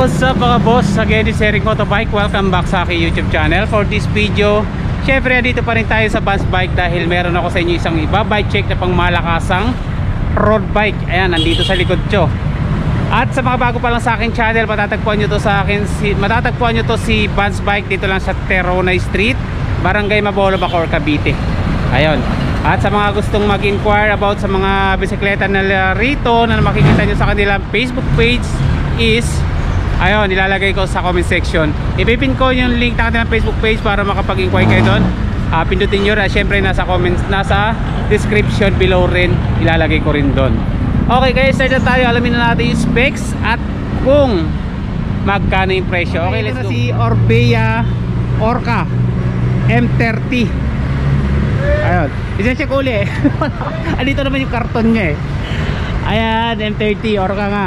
what's up mga boss? Again, it's Eric Motobike. Welcome back sa aking YouTube channel. For this video, syempre dito pa rin tayo sa Vans Bike dahil meron ako sa inyo isang iba bike check na pang malakasang road bike. Ayan, nandito sa likod ko. At sa mga bago pa lang sa aking channel, matatagpuan nyo to si Vans Bike dito lang sa Teronay Street, Barangay Mabolo, Bacoor, Cavite. Ayun. At sa mga gustong mag-inquire about sa mga bisikleta na rito na makikita nyo sa kanilang Facebook page is, ayun, nilalagay ko sa comment section. Ipipin ko yung link na kanilang Facebook page para makapag-inquire kayo doon. Pindutin nyo na, syempre nasa comments, nasa description below rin, ilalagay ko rin doon. Okay guys, start na tayo. Alamin na natin yung specs at kung magkano yung presyo. Okay, let's go. Si Orbea Orca M30. Ayun, isa-check uli. Andito naman yung karton niya eh. Ayan, M30 Orca nga.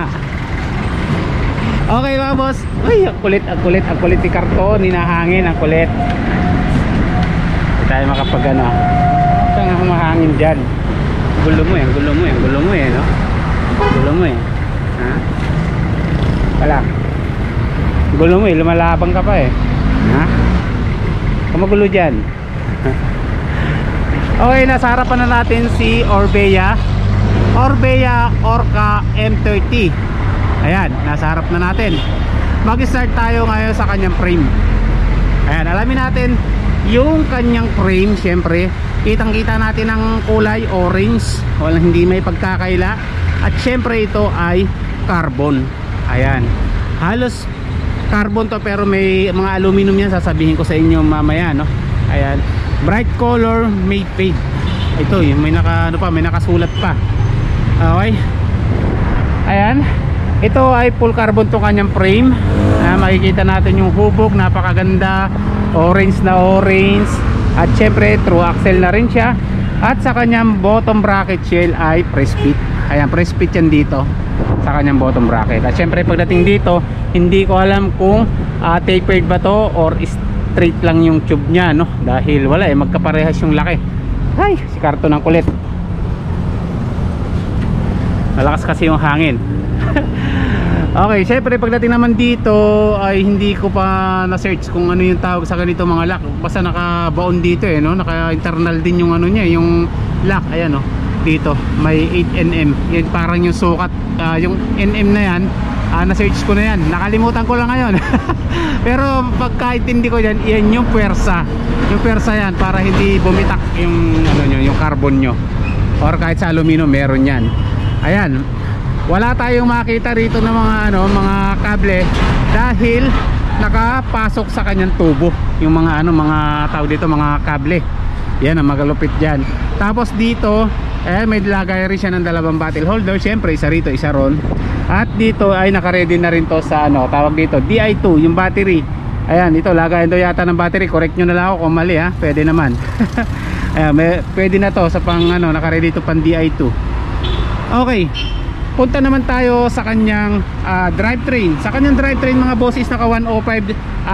Okay mga boss. Uy, ang kulit ni karton, hinahangin, ang kulit. Hindi tayo makapag ano. Saan nga humahangin dyan? Gulo mo eh, no? Gulo mo eh. Ha? Wala. Gulo mo eh, lumalabang ka pa eh. Ha? Kamagulo dyan. Okay, nasa harapan na natin si Orbea Orca M30. Ayan, nasa harap na natin. Mag-start tayo ngayon sa kanyang frame. Ayan, alamin natin yung kanyang frame. Siyempre, kitang-kita natin ang kulay orange, walang hindi may pagkakaila. At siyempre ito ay carbon. Ayan, halos carbon to pero may mga aluminum yan, sasabihin ko sa inyo mamaya, no? Ayan, bright color, may fade. Ito yung may nakasulat pa. Okay. Ayan, ito ay full carbon to kanyang frame. Makikita natin yung hubog, napakaganda, orange na orange. At syempre true axle na rin siya. At sa kanyang bottom bracket shell ay press fit. Ayan, press fit yan dito sa kanyang bottom bracket. At syempre pagdating dito, hindi ko alam kung tapered ba to or straight lang yung tube nya, no? Dahil wala eh, magkaparehas yung laki. Ay, si karton ng kulit. Malakas kasi yung hangin. Okay, syempre pagdating naman dito ay hindi ko pa na-search kung ano yung tawag sa ganito mga lock. Basta nakabaon dito eh, no? Naka-internal din yung ano niya, yung lock. Ayan, no? Dito may 8nm. Yan parang yung sukat, yung nm na yan. Na-search ko na yan. Nakalimutan ko lang ngayon. Pero pagkaintindi ko yan, yan yung pwersa. Yung pwersa yan para hindi bumitak yung ano nyo, yung carbon nyo. Or kahit sa aluminum meron yan. Ayan. Wala tayong makita rito ng mga kable dahil nakapasok sa kanyang tubo yung mga mga tawag dito, mga kable. Yan ang magalupit diyan. Tapos dito may lagay rin siya ng dalawang bottle holder, syempre isa rito, isa ron. At dito ay naka-ready na rin to sa tawag dito, Di2, yung battery. Ayan, ito lagayan daw yata ng battery. Correct nyo na lang ako kung mali ha, pwede naman. Ayan, pwede na to sa pang naka-ready to pang Di2. Okay, punta naman tayo sa kanyang drivetrain. Sa kanyang drivetrain mga bosses, naka 105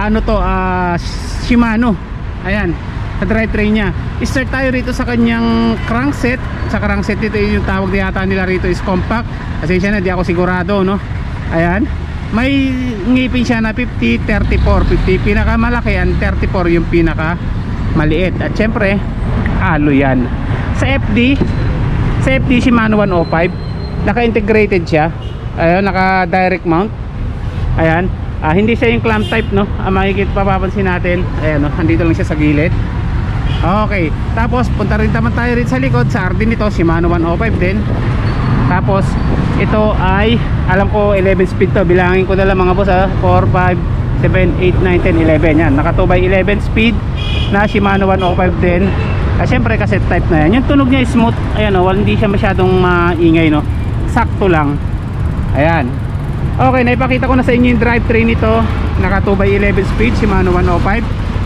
Shimano. Ayan, sa drivetrain nya. Start tayo rito sa kanyang crankset. Sa crankset dito yung tawag yata nila rito is compact. Kasi siya na, di ako sigurado, no? Ayan, may ngipin siya na 50-34. 50 pinakamalaki, ang 34 yung pinaka maliit. At syempre halo yan. Sa FD Shimano 105, naka-integrated siya. Ayun, naka-direct mount. Ayan, hindi siya yung clamp type, no? Makikita, papapansin natin. Ayan, no? Andito lang siya sa gilid. Okay, tapos punta rin naman tayo rin sa likod. Sa RD nito, Shimano 105 din. Tapos ito ay, alam ko 11 speed to. Bilangin ko na lang mga boss, 4, 5, 7, 8, 9, 10, 11. Yan, naka 2x11 speed na Shimano 105 din. Siyempre cassette type na yan. Yung tunog niya is smooth. Ayan, oh, hindi siya masyadong maingay, no? Sakto lang. Ayan. Okay, naipakita ko na sa inyo yung drivetrain nito. Naka 2x11 speed, Shimano 105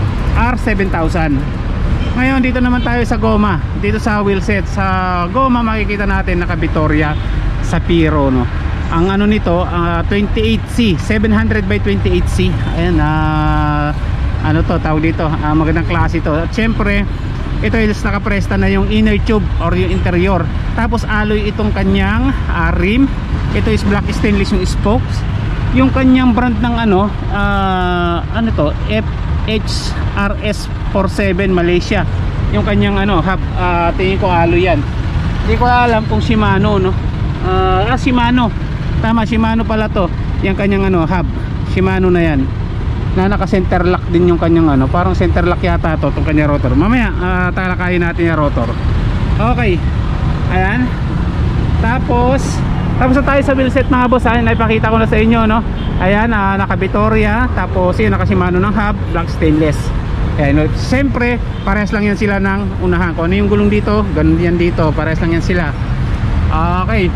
R7000. Ngayon dito naman tayo sa goma. Dito sa wheelset. Sa goma makikita natin naka Vittoria Sapiro, no? Ang ano nito, 28C, 700 by 28C. Ayan, ano to, tawag dito, magandang klase to. At syempre ito is nakapresta na yung inner tube or yung interior. Tapos alloy itong kanyang rim. Ito is black stainless yung spokes. yung kanyang brand ng ano, ano to, FHRS 47 Malaysia. Yung kanyang ano hub, tingin ko alo yan. Hindi ko alam kung Shimano, no. Shimano, tama, Shimano pala to. Yung kanyang ano hub, Shimano na yan, na naka center lock din yung kanyang ano, parang center lock yata to, itong kanyang rotor. Mamaya talakayin natin yung rotor. Okay, ayan. Tapos na tayo sa wheel set mga boss. Ayan, naipakita ko na sa inyo, no. Ayan, naka Vittoria. Tapos yun, naka Shimano ng hub, black stainless. Ayan, no. Siyempre parehas lang yan sila ng unahan. Kung ano yung gulong dito, ganun yan dito, parehas lang yan sila. Okay,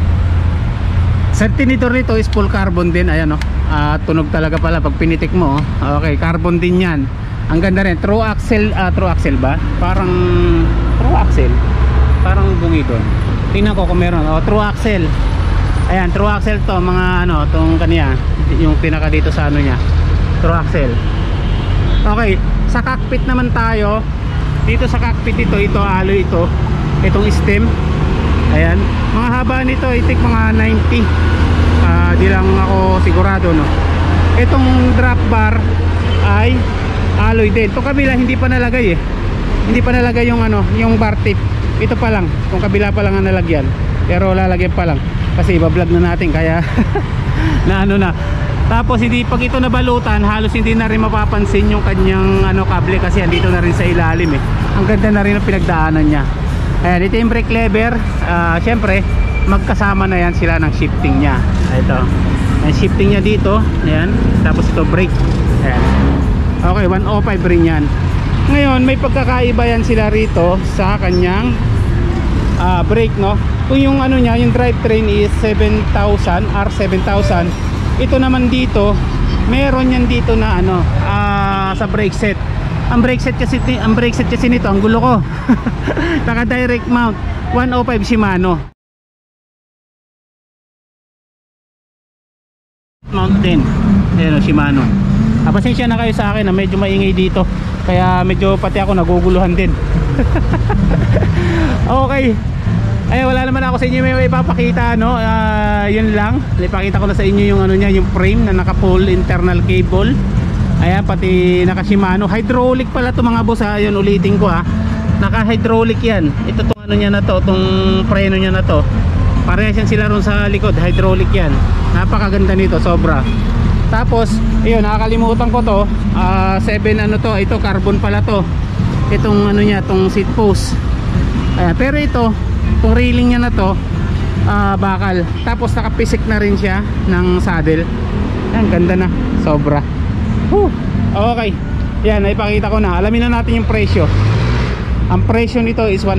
alternator nito is full carbon din. Ayan, no. Tunog talaga pala pag pinitik mo, oh. Okay, carbon din yan. Ang ganda rin, true axle ba? Parang true axle, parang bungi doon. Tingnan ko kung meron. True axle. Ayan, true axle to, mga ano, tong kanya, yung pinaka dito sa ano niya. True axle. Okay, sa cockpit naman tayo. Dito sa cockpit ito alloy ito. Itong stem. Ayan, mga haba nito I think mga 90. Di lang ako sigurado, no. Itong drop bar ay alloy din. Itong kabila hindi pa nalagay eh. Hindi pa nalagay yung ano, yung bar tip. Ito pa lang, kung kabila pa lang ang nalagyan. Pero lalagyan pa lang kasi iba-vlog na natin, kaya na ano na. Tapos hindi, pag ito nabalutan, halos hindi na rin mapapansin yung kanyang ano, kable, kasi andito na rin sa ilalim eh. Ang ganda na rin ang pinagdaanan niya. Ayan, ito yung brake lever. Syempre magkasama na yan sila ng shifting niya. Ito, ang shifting niya dito. Ayan, tapos ito brake. Ayan. Okay, 105 rin yan. Ngayon may pagkakaiba yan sila rito sa kanyang brake, no. Kung yung ano niya, yung drivetrain is 7000 R7000, ito naman dito meron yan dito na ano, sa brake set. Ang brake set kasi nito, ang gulo ko. Naka direct mount 105 Shimano mount din. Ayan, Shimano. Pasensya na kayo sa akin na medyo maingay dito, kaya medyo pati ako naguguluhan din. Okay, ay wala naman ako sa inyo may ipapakita, no. Yun lang, ipakita ko na sa inyo yung ano niya, yung frame na naka full internal cable. Ayan, pati naka Shimano. Hydraulic pala to mga boss, ha. Yun, ulitin ko, ha. Naka hydraulic yan. Ito tong ano niya na to, tong preno niya na to, parehas yan sila ron sa likod, hydraulic yan. Napakaganda nito, sobra. Tapos ayun, nakakalimutan ko to, 7 ano to, ito carbon pala to. Itong ano niya, itong seat post. Ayan, pero ito, itong railing niya na to, bakal. Tapos nakapisik na rin siya ng saddle. Ayan, ganda na, sobra. Okay, yan, naipakita ko na. Alamin na natin yung presyo. Ang presyo nito is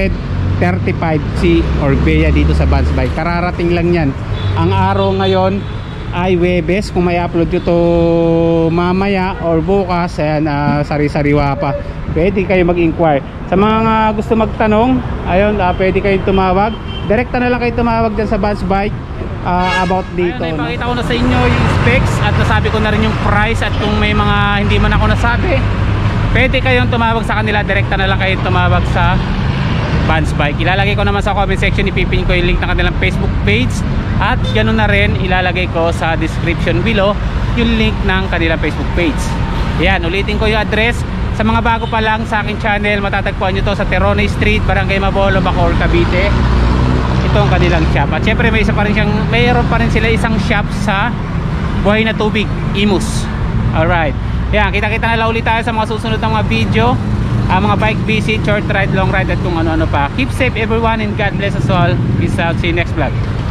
135C Orbea dito sa Vans Bike. Kararating lang yan. Ang araw ngayon ay Webes. Kung may upload nyo to mamaya or bukas, ayan, sari-sariwa pa, pwede kayo mag-inquire. Sa mga gusto magtanong, ayun, pwede kayong tumawag. Direkta na lang kayo tumawag dyan sa Vans Bike about dito. Ayun, ipakita ko na sa inyo yung specs at nasabi ko na rin yung price. At kung may mga hindi man ako nasabi, pwede kayong tumawag sa kanila. Direkta na lang kayo tumawag sa Vans Bike. Ilalagay ko naman sa comment section, ipipin ko yung link ng kanilang Facebook page. At ganoon na rin, ilalagay ko sa description below yung link ng kanilang Facebook page. Yan, ulitin ko yung address. Sa mga bago pa lang sa aking channel, matatagpuan nyo to sa Terone Street, Barangay Mabolo, Bacoor, Cavite. Ito ang kanilang shop. At syempre mayroon pa rin sila isang shop sa Buhay na Tubig, Imus. Alright, yan, kita-kita na lang ulit tayo sa mga susunod na mga video, mga bike visit, short ride, long ride, at kung ano-ano pa. Keep safe everyone and God bless us all. Peace out, see you next vlog.